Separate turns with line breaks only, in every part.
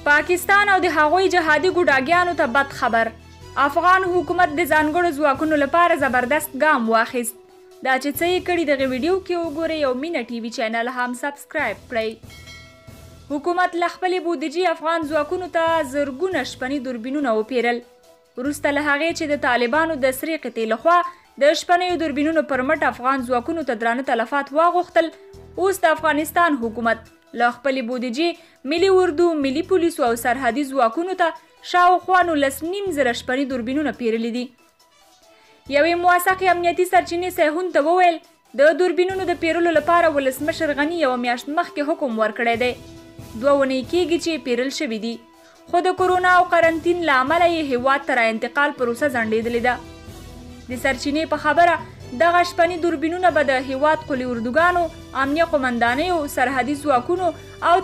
پاکستان او د هغوی جهادي ګوډاګیانو ته بد خبر. افغان حکومت د ځانګړو ځواکونو لپاره زبردست ګام واخیست. دا چې څه یې کړي دغه ویډیو کې وګورئ او مینه ټي وي چینل هم سبسکرایب کړئ. حکومت له خپلې بودیجې افغان ځواکونو ته زرګونه شپني دوربینونه وپیرل. وروسته له هغې چې د طالبانو د سرې قطې لخوا د شپنیو دوربینونو پر مټ افغان ځواکونو ته درانه تلفات واغوښتل، اوس د افغانستان حکومت له خپلې بودیجې ملي اردو، ملي پولیسو او سرحدي ځواکونو ته شاوخوا 19,000 شپني دوربینونه پیرلي دي. یوې موثقې امنیتي سرچینې سیهون ته وویل د دوربینونو د پیرلو لپاره ولسمشر غني یوه میاشت مخکې حکم ورکړی دی. 2 اونۍ کېږي چې پیرل شوي دي، خو د کرونا او قرنطین له امله یې هیواد ته راانتقال پروسه ځنډېدلې ده. د سرچینې په خبره دغه شپني دوربینونه به د هیواد قلي اردوګانو، امنیه قمندانیو، سرحدي ځواکونو او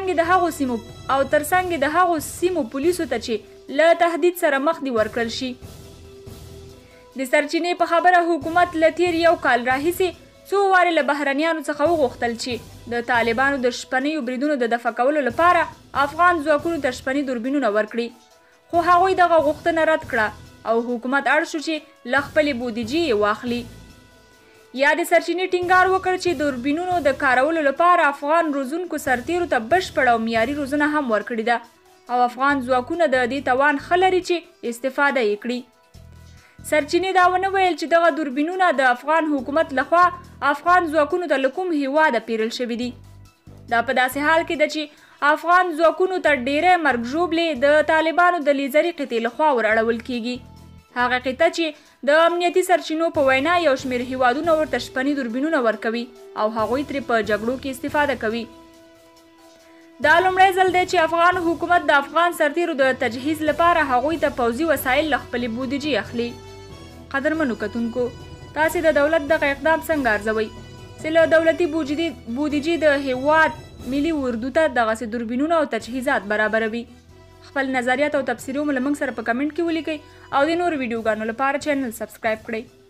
ترڅنګ د هغو سیمو پولیسو ته چې له تهدید سره مخ دي ورکړل شي. د سرچینې په خبره حکومت له تیر یو کال راهیسې څو وارې له بهرنیانو څخه وغوښتل چې د طالبانو د شپنیو بریدونو د دفع کولو لپاره افغان ځواکونو ته شپني دوربینونه ورکړي، خو هغوی دغه غوښتنه رد کړه او حکومت اړ شو چې له خپلې بودیجې یې واخلي. یا د سرچینې ټینګار وکړ چې دوربینونو د کارولو لپاره افغان روزونکو سرتیرو ته بشپړه او معیاري روزنه هم ورکړې ده او افغان ځواکونه د دې توان ښه لري چې استفاده یې کړي. سرچینې دا ونه ویل چې دغه دوربینونه د افغان حکومت لخوا افغان ځواکونو ته له کوم هیواده پیرل شوي دي. دا په داسې حال کې ده چې افغان ځواکونو ته ډیری مرګ ژوبلې د طالبانو د لیزري قطې لخوا ور اړول کیږي. هغه قطه چې د امنیتي سرچینو په وینا یو شمېر هیوادونه ورته شپني دوربینونه ورکوي او هغوی ترې په جګړو کې استفاده کوي. دا لومړی ځل دی چې افغان حکومت د افغان سرتیرو د تجهیز لپاره هغوی ته پوځي وسایل له خپلې بودیجې اخلي. قدرمنو کتونکو، تاسې د دولت دغه اقدام څنګه ارزوئ چې له دولتي بودیجې د هیواد ملي اردو ته دغسې دوربینونه او تجهیزات برابروي؟ خپل نظریات او تبصرې مو له موږ سره په کمنټ کې ولیکئ او د نورو ویډیوګانو لپاره چینل سبسکرایب کړئ.